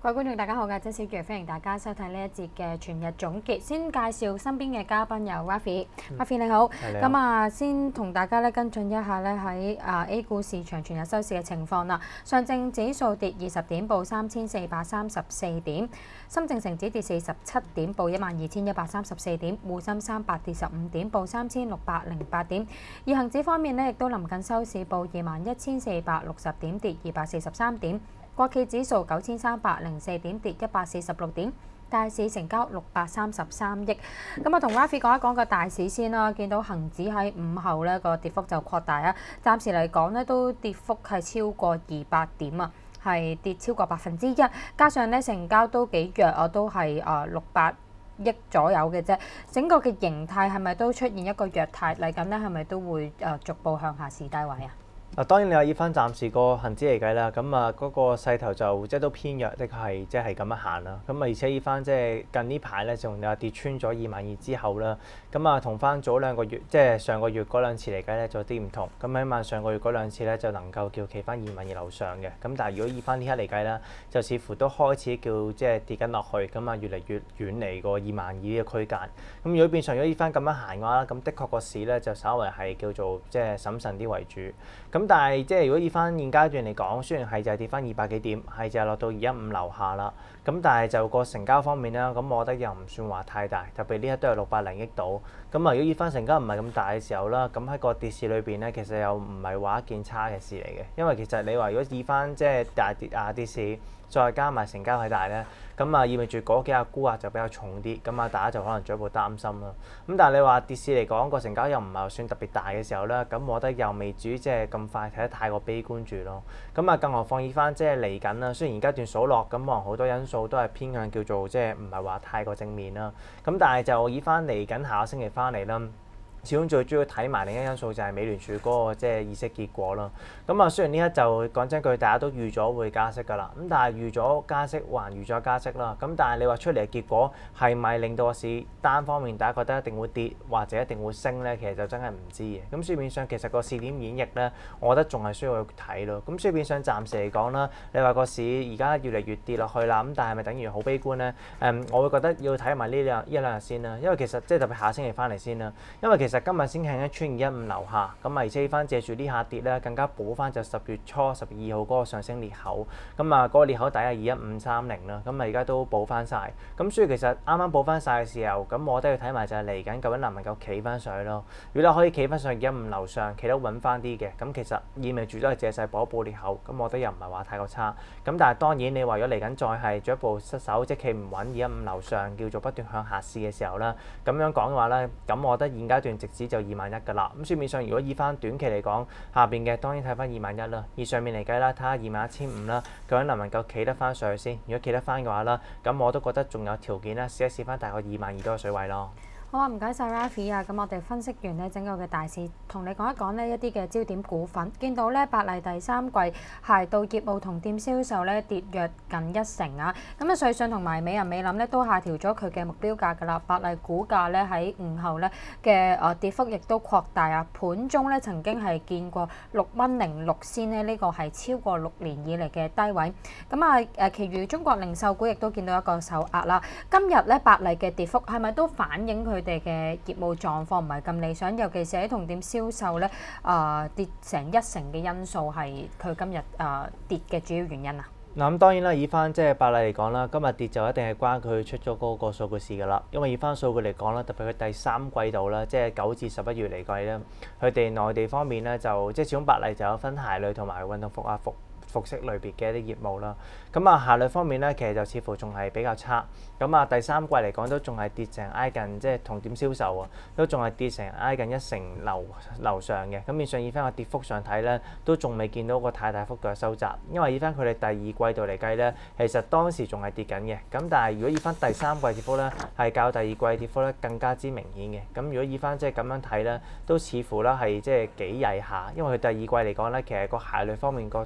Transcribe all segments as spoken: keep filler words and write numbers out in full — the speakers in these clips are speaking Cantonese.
各位觀眾大家好，我係曾小月，歡迎大家收睇呢一節嘅全日總結。先介紹身邊嘅嘉賓有 Raffy，Raffy 你好。咁啊，先同大家咧跟進一下咧喺啊 A 股市場全日收市嘅情況啦。上證指數跌二十點，報三千四百三十四點；深證成指跌四十七點，報一萬二千一百三十四點；滬深三百跌十五點，報三千六百零八點。而恆指方面咧，亦都臨近收市報二萬一千四百六十點，跌二百四十三點。國企指數九千三百零四點，跌一百四十六點，大市成交六百三十三億。咁啊，同 Raffy 講一講個大市先啦。見到恒指喺午後呢個跌幅就擴大啊，暫時嚟講呢都跌幅係超過二百點啊，係跌超過百分之一。加上呢成交都幾弱啊，都係啊六百億左右嘅啫。整個嘅形態係咪都出現一個弱態嚟緊呢？係咪都會誒逐步向下試低位啊？ 嗱，當然你話以翻暫時個恒指嚟計啦，咁啊嗰個勢頭就即係都偏弱，的確係即係咁樣行啦。咁啊而且以翻即係近呢排咧，仲有跌穿咗二萬二之後啦，咁啊同翻早兩個月即係上個月嗰兩次嚟計咧，就有啲唔同。咁起碼上個月嗰兩次咧，就能夠叫企翻二萬二樓上嘅。咁但係如果以翻呢刻嚟計啦，就似乎都開始叫即係跌緊落去，咁啊越嚟越遠離個二萬二呢個區間。咁如果變相如果以翻咁樣行嘅話，咁的確個市咧就稍為係叫做即係審慎啲為主。咁但係即係如果以翻現階段嚟講，雖然係就係跌翻二百幾點，係就係落到二一五樓下啦。咁但係就個成交方面啦，咁我覺得又唔算話太大，特別呢一都係六百零億度。咁啊，如果以翻成交唔係咁大嘅時候啦，咁喺個跌市裏邊咧，其實又唔係話一件差嘅事嚟嘅，因為其實你話如果以翻即係大跌啊跌市，再加埋成交係大咧，咁啊意味住嗰幾下沽壓就比較重啲，咁啊大家就可能進一步擔心啦。咁但係你話跌市嚟講個成交又唔係算特別大嘅時候咧，咁我覺得又未至於即係咁快睇得太過悲觀住咯。咁啊，更何況以翻即係嚟緊啦，雖然而家段數落，咁可能好多因素都係偏向叫做即係唔係話太過正面啦。咁但係就以翻嚟緊下個星期翻嚟啦。始終最主要睇埋另一因素就係美聯儲嗰個即係議息結果啦。咁啊，雖然呢一就講真句，大家都預咗會加息㗎啦。咁但係預咗加息還預咗加息啦。咁但係你話出嚟嘅結果係咪令到個市單方面大家覺得一定會跌或者一定會升咧？其實就真係唔知嘅。咁所以變相其實個試點演繹咧，我覺得仲係需要去睇咯。咁所以變相暫時嚟講啦，你話個市而家越嚟越跌落去啦。咁但係咪等於好悲觀咧？誒，我會覺得要睇埋呢兩一兩日先啦。因為其實即係特別下星期翻嚟先啦。因為其實今日先係一穿二一五樓下，咁啊而且翻借住呢下跌咧，更加補翻就十月初十二號嗰個上升裂口，咁啊嗰個裂口底係二一五三零啦，咁啊而家都補翻晒。咁所以其實啱啱補翻晒嘅時候，咁我都要睇埋就係嚟緊究竟能唔能夠企翻上去咯。如果你可以企翻上二一五樓上，企得穩翻啲嘅，咁其實意味住都係借勢補一補裂口，咁我覺得又唔係話太過差。咁但係當然你話如果嚟緊再係進一步失手，即係企唔穩二一五樓上，叫做不斷向下試嘅時候啦，咁樣講嘅話咧，咁我覺得現階段直指就二萬一㗎啦。咁書面上如果以翻短期嚟講，下邊嘅當然睇翻二萬一啦，而上面嚟計啦，睇下二萬一千五啦，究竟能唔能夠企得翻上去先？如果企得翻嘅話啦，咁我都覺得仲有條件啦，試一試翻大概二萬二多個水位咯。 好啊，唔該晒 Raffy 啊，咁我哋分析完呢整個嘅大市，同你講一講呢一啲嘅焦點股份。見到呢百麗第三季鞋道業務同店銷售呢跌約近一成啊，咁啊瑞信同埋美人美林呢都下調咗佢嘅目標價㗎啦。百麗股價呢喺午後呢嘅誒跌幅亦都擴大啊，盤中呢曾經係見過六蚊零六仙呢，呢個係超過六年以嚟嘅低位。咁啊誒，其餘中國零售股亦都見到一個受壓啦。今日呢百麗嘅跌幅係咪都反映佢哋嘅業務狀況唔係咁理想，尤其是喺同店銷售咧，啊、呃、跌成一成嘅因素係佢今日啊、呃、跌嘅主要原因啊。 嗱咁當然啦，以翻即係百麗嚟講啦，今日跌就一定係關佢出咗嗰個數據事㗎啦。因為以翻數據嚟講啦，特別佢第三季度啦，即係九至十一月嚟計咧，佢哋內地方面咧就即係始終百麗就有分鞋類同埋運動服啊服服飾類別嘅一啲業務啦。咁啊，鞋類方面咧，其實就似乎仲係比較差。咁啊，第三季嚟講都仲係跌成挨近，即係同店銷售啊，都仲係跌成挨近一成樓樓上嘅。咁變相以翻個跌幅上睇咧，都仲未見到個太大幅度嘅收窄。因為以翻佢哋第二季度嚟計咧，其實當時仲係跌緊嘅。咁但係如果以翻第三季跌幅咧，係較第二季跌幅咧更加之明顯嘅。咁如果以翻即係咁樣睇咧，都似乎咧係即係幾曳下。因為佢第二季嚟講咧，其實個鞋類方面個同店銷售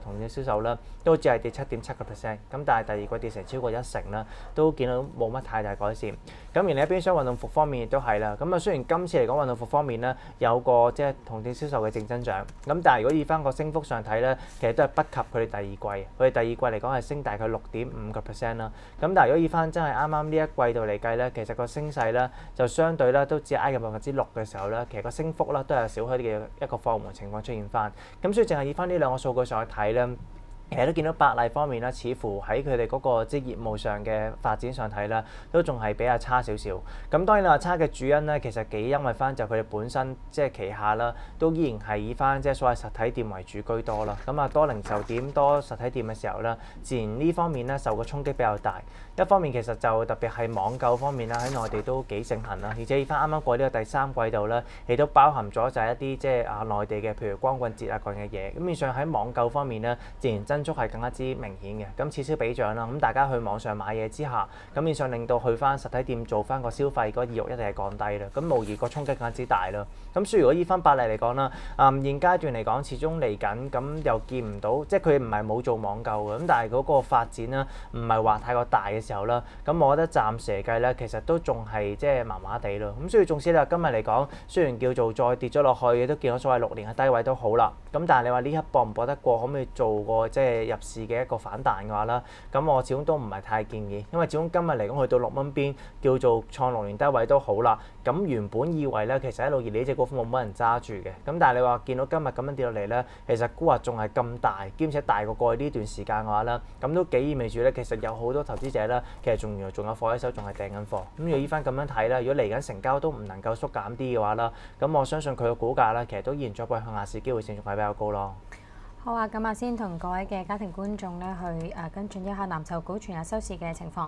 售啦，都只係跌七點七個 percent。咁但係第二季跌成超過一成啦，都見到冇乜太大改善。咁而另一邊廂運動服方面亦都係啦。咁啊雖然今次嚟講運動服方面咧有個即係同店銷售嘅正增長，咁但係如果以翻個升幅上睇咧，其實都係不及佢哋第二季。佢哋第二季嚟講係升大概六點五個 percent 啦。咁但係如果以翻真係啱啱呢一季度嚟計咧，其實個升勢咧就相對咧都只挨近百分之六嘅時候咧，其實個升幅咧都係少許嘅一個放緩情況出現翻。咁所以淨係以翻呢兩個數據上去睇咧，其實都見到百麗方面咧，似乎喺佢哋嗰個即係業務上嘅發展上睇啦，都仲係比較差少少。咁當然啦，差嘅主因咧，其實幾因為翻就佢哋本身即係旗下啦，都依然係以翻即係所謂實體店為主居多啦。咁啊多零售店多實體店嘅時候咧，自然呢方面咧受個衝擊比較大。一方面其實就特別係網購方面啦，喺內地都幾盛行啦，而且以翻啱啱過呢個第三季度咧，亦都包含咗就係一啲即係啊內地嘅譬如光棍節啊各樣嘅嘢。咁面上喺網購方面咧，自然增速係更加之明顯嘅。咁此消彼長啦，咁大家去網上買嘢之下，咁面上令到去翻實體店做翻個消費嗰個意欲一定係降低啦。咁無疑個衝擊更加之大啦。咁所以如果以翻百麗嚟講啦，啊、嗯、現階段嚟講，始終嚟緊咁又見唔到，即係佢唔係冇做網購嘅，咁但係嗰個發展啦，唔係話太過大嘅時候啦，咁我覺得暫時嚟計咧，其實都仲係即係麻麻地咯。咁所以縱使你話今日嚟講，雖然叫做再跌咗落去，都見到所謂六年嘅低位都好啦。咁但係你話呢刻搏唔搏得過，可唔可以做個即係入市嘅一個反彈嘅話啦，咁我始終都唔係太建議，因為始終今日嚟講去到六蚊邊，叫做創六年低位都好啦。咁原本以為咧，其實一路以嚟呢隻股份冇乜人揸住嘅，咁但係你話見到今日咁樣跌落嚟咧，其實估值仲係咁大，兼且大過過去呢段時間嘅話啦，咁都幾意味住咧，其實有好多投資者咧，其實仲原來仲有貨喺手，仲係訂緊貨。咁如果依翻咁樣睇啦，如果嚟緊成交都唔能夠縮減啲嘅話啦，咁我相信佢嘅股價咧，其實都依然再步向下市機會性仲係比較高咯。 好啊，咁啊先同各位嘅家庭觀眾咧去誒跟進一下藍籌股全日收市嘅情況。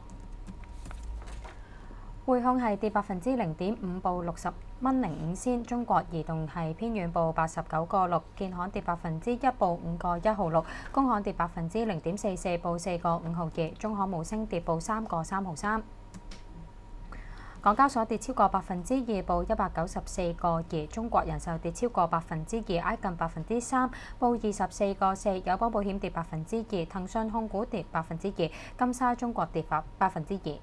匯控係跌百分之零點五，報六十蚊零五仙；中國移動係偏軟，報八十九個六；建行跌百分之一，報五個一毫六；工行跌百分之零點四四，報四個五毫二；中行無升跌，報三個三毫三。港交所跌超過百分之二，報一百九十四個二；中國人壽跌超過百分之二，挨近百分之三，報二十四個四；友邦保險跌百分之二；騰訊控股跌百分之二；金沙中國跌百百分之二。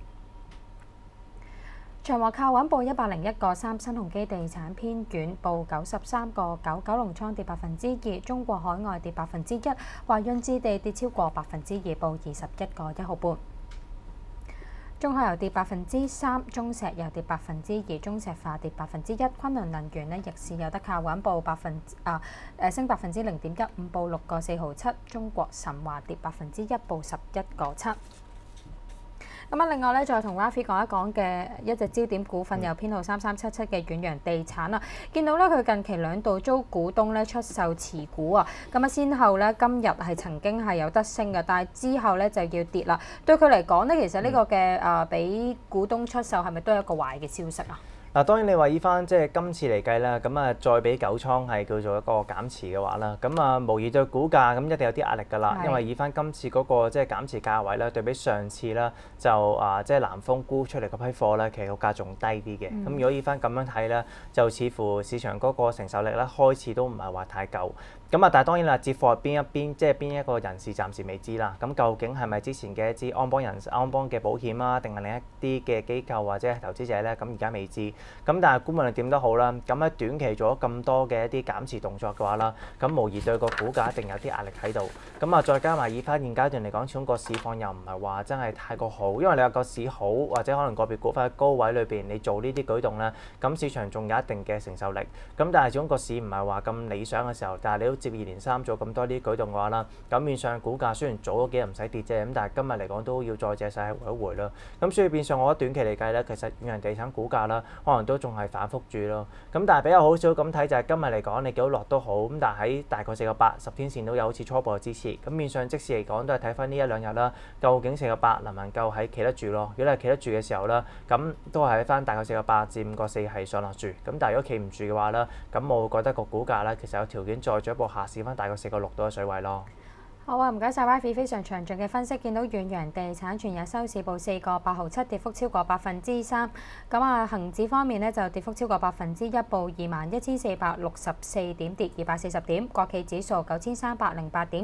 長和靠穩報一百零一個三，新鴻基地產偏軟報九十三個九，九龍倉跌百分之二，中國海外跌百分之一，華潤置地跌超過百分之二，報二十一個一毫半。中海油跌百分之三，中石油跌百分之二，中石化跌百分之一，昆侖能源呢逆市有得靠穩報百分啊誒升百分之零點一五，報六個四毫七，中國神華跌百分之一，報十一個七。咁啊，另外咧，再同 Rafi 講一講嘅一隻焦點股份，有編號三三七七嘅遠洋地產啊，見到咧佢近期兩度遭股東咧出售持股啊，咁啊先後咧今日係曾經係有得升嘅，但係之後咧就要跌啦。對佢嚟講咧，其實呢個嘅誒俾股東出售係咪都係一個壞嘅消息啊？ 嗱，當然你話以翻即係今次嚟計啦，咁啊再俾九倉係叫做一個減持嘅話啦，咁啊無疑對股價咁一定有啲壓力㗎啦，因為以翻今次嗰個即係減持價位咧，對比上次啦就啊即係南豐沽出嚟嗰批貨咧，其實個價仲低啲嘅。咁、嗯、如果以翻咁樣睇咧，就似乎市場嗰個承受力咧開始都唔係話太夠。咁啊，但係當然啦，接貨係邊一邊，即係邊一個人士暫時未知啦。咁究竟係咪之前嘅一支安邦人安邦嘅保險啊，定係另一啲嘅機構或者係投資者咧？咁而家未知。咁但係無論點都好啦，咁喺短期做咗咁多嘅一啲減持動作嘅話啦，咁無疑對個股價一定有啲壓力喺度。咁啊，再加埋以翻現階段嚟講，始終個市況又唔係話真係太過好，因為你話個市好或者可能個別股份喺高位裏邊，你做呢啲舉動咧，咁市場仲有一定嘅承受力。咁但係始終個市唔係話咁理想嘅時候，但係你都接二連三做咁多啲舉動嘅話啦，咁面上股價雖然早嗰幾日唔使跌啫，咁但係今日嚟講都要再借勢回一回啦。咁所以變相我覺得短期嚟計咧，其實遠洋地產股價啦，可能都仲係反覆住咯。咁但係比較好少咁睇就係今日嚟講，你幾好落都好，咁但係喺大概四個八十天線都有好似初步嘅支持。咁面上即使嚟講都係睇翻呢一兩日啦，究竟四個八能唔能夠喺企得住咯？如果你係企得住嘅時候啦，咁都係喺翻大概四個八至五個四係上落住。咁但係如果企唔住嘅話啦，咁我會覺得個股價咧其實有條件再進一步下試翻大概四個六度嘅水位咯。 好啊，唔該晒 Rafi 非常詳盡嘅分析。見到遠洋地產全日收市報四個八毫七，跌幅超過百分之三。咁啊，恆指方面呢，就跌幅超過百分之一，報二萬一千四百六十四點，跌二百四十點。國企指數九千三百零八點，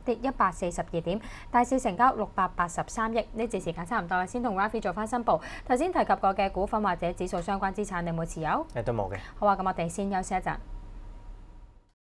跌一百四十二點，大市成交六百八十三億。呢節時間差唔多啦，先同 Rafi 做翻申報。頭先提及過嘅股份或者指數相關資產，你有冇持有？ 誒都冇嘅。 好啊，咁我哋先休息一陣。